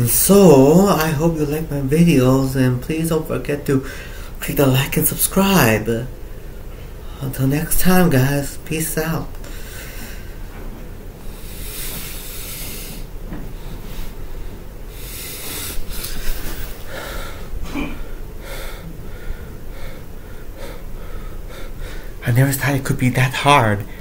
So, I hope you like my videos, and please don't forget to click the like and subscribe. Until next time, guys, peace out. I never thought it could be that hard.